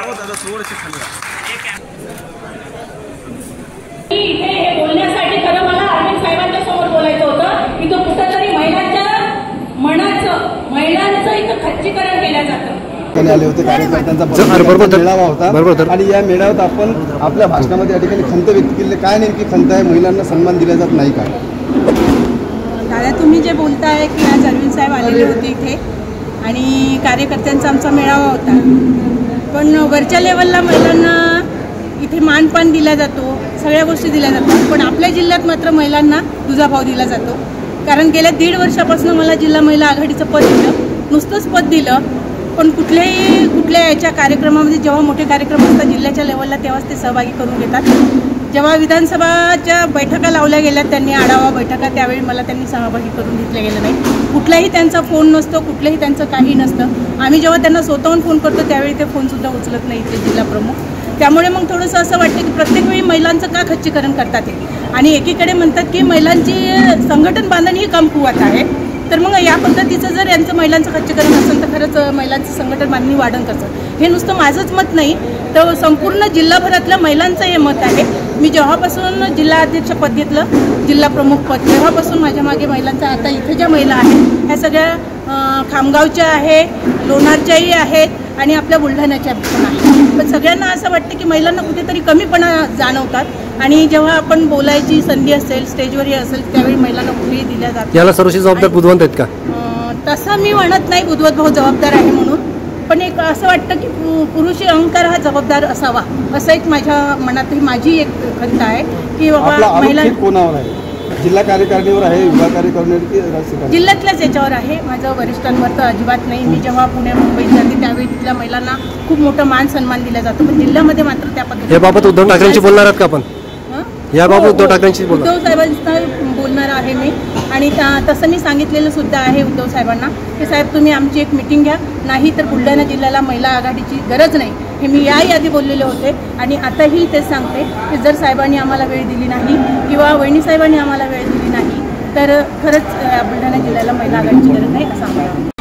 इथे हे बोलण्यासाठी खरं मला अरविंद साहेबांच्या समोर बोलायचं होतं. इथं कुठंतरी महिलांचं इथं खच्चीकरण केलं जातं. आले होते कार्यकर्त्यांचा मेळावा होता आणि या मेळाव्यात आपण आपल्या भाषणामध्ये या ठिकाणी खंत व्यक्त केली. काय नेमकी खंत आहे? महिलांना सन्मान दिला जात नाही का? दादा, तुम्ही जे बोलताय की आज अरविंद साहेब आलेले होते इथे आणि कार्यकर्त्यांचा आमचा मेळावा होता, पण वरच्या लेवलला महिलांना इथे मानपान दिला जातो, सगळ्या गोष्टी दिल्या जातात, पण आपल्या जिल्ह्यात मात्र महिलांना दुजाभाव दिला जातो. कारण गेल्या 1.5 वर्षापासून मला जिल्हा महिला आघाडीचं पद दिलं, नुसतंच पद दिलं, पण कुठल्या याच्या कार्यक्रमामध्ये जेव्हा मोठे कार्यक्रम असतात जिल्ह्याच्या लेवलला तेव्हाच ते सहभागी करून घेतात. जेव्हा विधानसभाच्या बैठका लावल्या गेल्या, त्यांनी आढावा बैठका, त्यावेळी मला त्यांनी सहभागी करून घेतलं गेलं नाही. कुठलाही त्यांचा फोन नसतो, कुठलंही त्यांचं काही नसतं. आम्ही जेव्हा त्यांना स्वतःहून फोन करतो त्यावेळी ते फोनसुद्धा उचलत नाही इथले जिल्हा प्रमुख. त्यामुळे मग थोडंसं असं वाटतं की प्रत्येक वेळी महिलांचं का खच्चीकरण करतात ते. आणि एकीकडे म्हणतात की महिलांची संघटन बांधणी ही कमकुवत आहे, तर मग या पद्धतीचं जर यांचं महिलांचं खच्चीकरण असेल तर खरंच महिलांचं संघटन बांधणी वाढण करतं. हे नुसतं माझंच मत नाही, तर संपूर्ण जिल्हाभरातल्या महिलांचं हे मत आहे. मी जेव्हापासून जिल्हा अध्यक्षपद घेतलं, जिल्हा प्रमुख पद, तेव्हापासून माझ्या मागे महिलांचा, आता इथे ज्या महिला आहेत ह्या सगळ्या खामगावच्या आहे, लोणारच्याही आहेत आणि आपल्या बुलढाण्याच्या पण आहेत. पण सगळ्यांना असं वाटतं की महिलांना कुठेतरी कमीपणा जाणवतात आणि जेव्हा आपण बोलायची संधी असेल, स्टेजवरही असेल, त्यावेळी महिलांना कुठेही दिल्या जातात. याला सर्वोच्च जबाबदार बुधवंत आहेत का? तसं मी म्हणत नाही बुधवत भाऊ जबाबदार आहे म्हणून, पण एक असं वाटतं की पुरुषी अहंकार हा जबाबदार असावा, असं एक माझ्या मनातही माझी एक खंत आहे की बाबा महिला कोणावर आहे? जिल्हा कार्यकारिणीवर आहे, विभाग कार्यकारिणीवर, जिल्ह्यातल्याच याच्यावर आहे. माझं वरिष्ठांवर तर अजिबात नाही. मी जेव्हा पुणे मुंबईत जाते त्यावेळी तिथल्या महिलांना खूप मोठं मान सन्मान दिला जातो, पण जिल्ह्यामध्ये मात्र त्या पद्धतीने. याबाबत उद्धव ठाकरेंशी बोलणार आहात का आपण? याबाबत उद्धव ठाकरेंशी उद्धव साहेबांना बोलणार आहे मी, आणि तसं मी सांगितलेलं सुद्धा आहे उद्धव साहेबांना की साहेब तुम्ही आमची एक मिटिंग घ्या, नाही तर बुलढाणा जिल्ह्याला महिला आघाडीची गरज नाही, हे मी याही आधी बोललेले होते आणि आताही तेच सांगते की जर साहेबांनी आम्हाला वेळ दिली नाही किंवा वहिनी साहेबांनी आम्हाला वेळ दिली नाही तर खरंच बुलढाणा जिल्ह्याला महिला आघाडीची गरज नाही असं आम्हाला